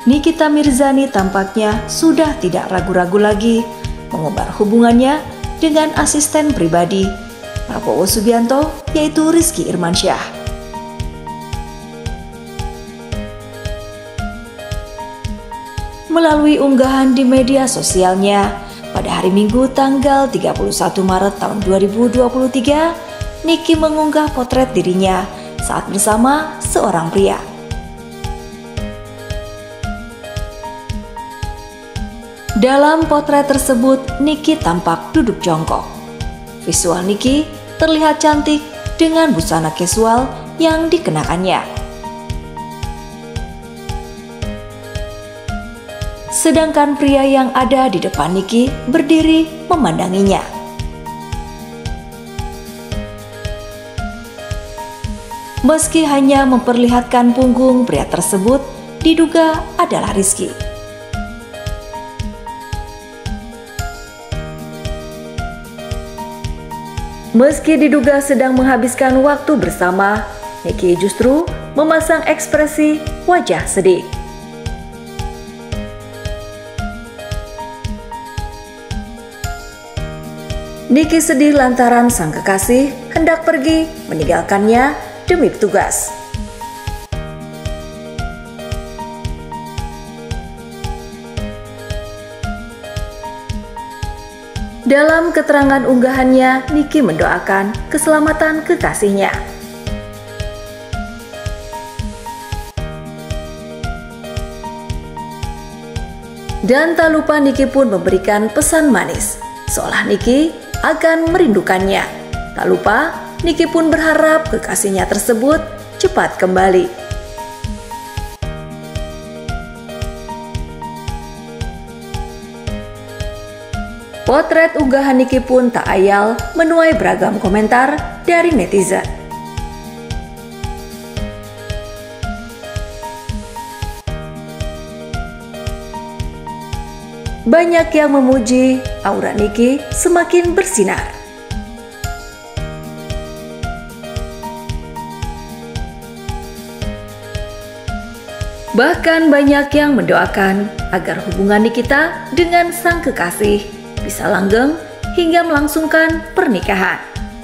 Nikita Mirzani tampaknya sudah tidak ragu-ragu lagi mengumbar hubungannya dengan asisten pribadi Prabowo Subianto, yaitu Rizky Irmansyah. Melalui unggahan di media sosialnya pada hari Minggu tanggal 31 Maret tahun 2023, Niki mengunggah potret dirinya saat bersama seorang pria. Dalam potret tersebut, Niki tampak duduk jongkok. Visual Niki terlihat cantik dengan busana casual yang dikenakannya. Sedangkan pria yang ada di depan Niki berdiri memandanginya. Meski hanya memperlihatkan punggung, pria tersebut diduga adalah Rizky. Meski diduga sedang menghabiskan waktu bersama, Niki justru memasang ekspresi wajah sedih. Niki sedih lantaran sang kekasih hendak pergi meninggalkannya demi petugas. Dalam keterangan unggahannya, Niki mendoakan keselamatan kekasihnya. Dan tak lupa Niki pun memberikan pesan manis, seolah Niki akan merindukannya. Tak lupa, Niki pun berharap kekasihnya tersebut cepat kembali. Potret unggahan Niki pun tak ayal menuai beragam komentar dari netizen. Banyak yang memuji aura Niki semakin bersinar. Bahkan banyak yang mendoakan agar hubungan Nikita dengan sang kekasih bisa langgeng hingga melangsungkan pernikahan.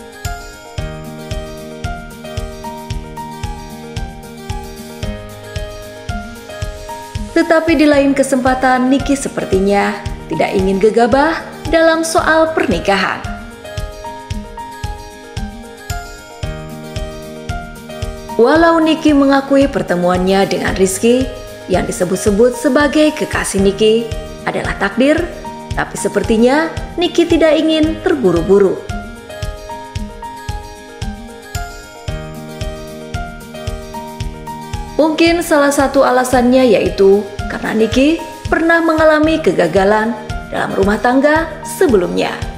Tetapi di lain kesempatan, Niki sepertinya tidak ingin gegabah dalam soal pernikahan. Walau Niki mengakui pertemuannya dengan Rizky yang disebut-sebut sebagai kekasih Niki adalah takdir, tapi sepertinya Niki tidak ingin terburu-buru. Mungkin salah satu alasannya yaitu karena Niki pernah mengalami kegagalan dalam rumah tangga sebelumnya.